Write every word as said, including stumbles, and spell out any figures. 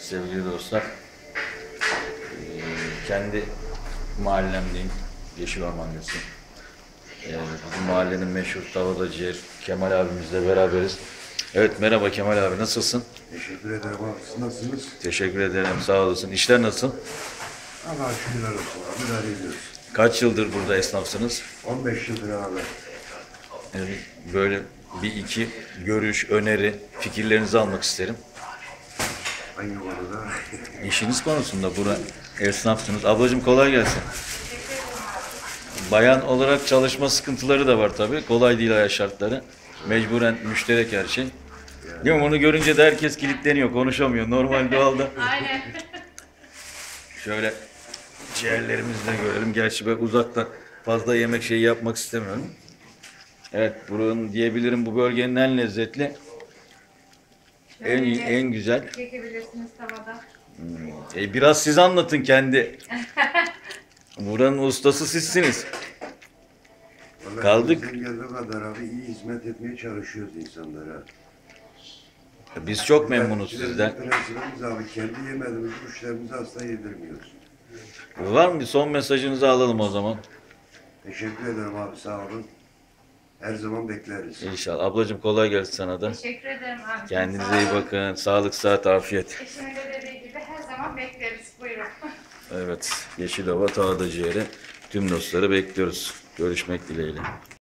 sevgili dostlar. Ee, kendi mahallemdeyim. Yeşil Orman'dasın. Ee, bizim mahallenin meşhur tavada ciğer Kemal abimizle beraberiz. Evet, merhaba Kemal abi, nasılsın? Teşekkür ederim abi. Siz nasılsınız? Teşekkür ederim, sağ olasın. İşler nasıl? Allah'a şükürler olsun abi. İdare ediyoruz. Kaç yıldır burada esnafsınız? on beş yıldır abi. Ee, böyle bir iki görüş, öneri, fikirlerinizi almak isterim. Hangi konuda? İşiniz konusunda burada esnafsınız. Ablacığım kolay gelsin. Bayan olarak çalışma sıkıntıları da var tabii. Kolay değil hayat şartları. Mecburen müşterek her şey. Değil mi? Onu görünce de herkes kilitleniyor, konuşamıyor. Normal doğalda. Aynen. Şöyle ciğerlerimizi de görelim. Gerçi ben uzakta fazla yemek şeyi yapmak istemiyorum. Evet, buranın diyebilirim bu bölgenin en lezzetli, en Şöyle en güzel. çekebilirsiniz tavada. E, biraz siz anlatın kendi. Buranın ustası sizsiniz. Vallahi Kaldık. bizim geldiği kadar abi iyi hizmet etmeye çalışıyoruz insanlara. Biz çok memnunuz Bizim sizden. prensibimiz abi kendi yemediğimiz müşterimize asla yedirmiyoruz. Var mı? Bir son mesajınızı alalım o zaman. Teşekkür ederim abi, sağ olun. Her zaman bekleriz. İnşallah. Ablacığım kolay gelsin sana da. Teşekkür ederim abi. Kendinize iyi bakın. Sağlık, sıhhat, afiyet. Eşimin de dediği gibi her zaman bekleriz. Buyurun. Evet. Yeşilova Tağda Ciğeri. Tüm dostları bekliyoruz. Görüşmek dileğiyle.